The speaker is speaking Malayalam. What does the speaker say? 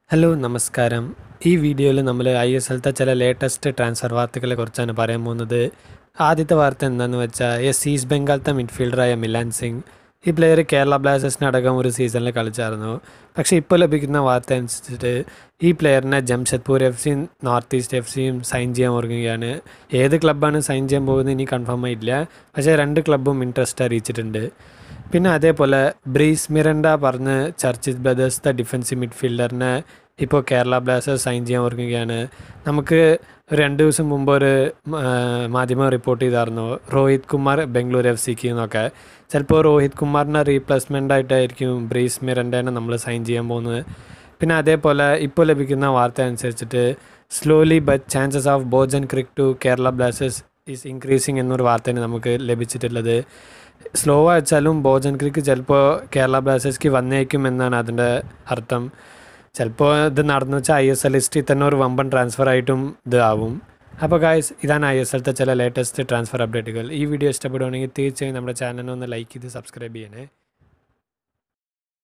ഹലോ നമസ്കാരം. ഈ വീഡിയോയിൽ നമ്മൾ ISLത്തെ ചില ലേറ്റസ്റ്റ് ട്രാൻസ്ഫർ വാർത്തകളെ കുറിച്ചാണ് പറയാൻ പോകുന്നത്. ആദ്യത്തെ വാർത്ത എന്താണെന്ന് വെച്ചാൽ ഈസ്റ്റ് ബംഗാളത്തെ മിഡ്ഫീൽഡറായ മിലാൻ സിംഗ് ഈ പ്ലെയർ കേരള ബ്ലാസ്റ്റേഴ്സിനടക്കം ഒരു സീസണിൽ കളിച്ചായിരുന്നു. പക്ഷേ ഇപ്പോൾ ലഭിക്കുന്ന വാർത്ത അനുസരിച്ചിട്ട് ഈ പ്ലെയറിനെ ജംഷഡ്പൂർ FC നോർത്ത് ഈസ്റ്റ് FCയും സൈൻ ചെയ്യാൻ ഒരുങ്ങുകയാണ്. ഏത് ക്ലബ്ബാണ് സൈൻ ചെയ്യാൻ പോകുന്നത് ഇനി കൺഫേം ആയില്ല. പക്ഷേ രണ്ട് ക്ലബ്ബും ഇൻട്രസ്റ്റ് അറിയിച്ചിട്ടുണ്ട്. പിന്നെ അതേപോലെ ബ്രീസ് മിറണ്ട പറഞ്ഞ് ചർച്ചിസ് ബ്രദേഴ്സിൻ്റെ ഡിഫൻസീവ് മിഡ്ഫീൽഡറിനെ ഇപ്പോൾ കേരള ബ്ലാസ്റ്റേഴ്സ് സൈൻ ചെയ്യാൻ ഒരുങ്ങുകയാണ്. നമുക്ക് ഒരു 2 ദിവസം മുമ്പ് ഒരു മാധ്യമം റിപ്പോർട്ട് ചെയ്തായിരുന്നു രോഹിത് കുമാർ ബംഗളൂരു FCക്ക് എന്നൊക്കെ. ചിലപ്പോൾ രോഹിത് കുമാറിൻ്റെ റീപ്ലേസ്മെൻ്റ് ആയിട്ടായിരിക്കും ബ്രീസ് മിറണ്ടേനെ നമ്മൾ സൈൻ ചെയ്യാൻ പോകുന്നത്. പിന്നെ അതേപോലെ ഇപ്പോൾ ലഭിക്കുന്ന വാർത്ത അനുസരിച്ചിട്ട് slowly but chances of Bojan Krkic to Kerala Blasters is increasing എന്നൊരു വാർത്തയാണ് നമുക്ക് ലഭിച്ചിട്ടുള്ളത്. സ്ലോ വെച്ചാലും ബോജൻ ക്രിക്ക് ചിലപ്പോൾ കേരള ബ്ലാസ്റ്റേഴ്സ്ക്ക് വന്നേക്കും എന്നാണ് അതിൻ്റെ അർത്ഥം. ചിലപ്പോൾ ഇത് നടന്നു വെച്ചാൽ ISL ലിസ്റ്റിൽ തന്നെ ഒരു വമ്പൻ ട്രാൻസ്ഫർ ആയിട്ടും ഇത് ആവും. അപ്പോൾ ഗായ്സ്, ഇതാണ് ISLത്തെ ചില ലേറ്റസ്റ്റ് ട്രാൻസ്ഫർ അപ്ഡേറ്റുകൾ. ഈ വീഡിയോ ഇഷ്ടപ്പെടുകയാണെങ്കിൽ തീർച്ചയായും നമ്മുടെ ചാനലിനെ ഒന്ന് ലൈക്ക് ചെയ്ത് സബ്സ്ക്രൈബ് ചെയ്യണേ.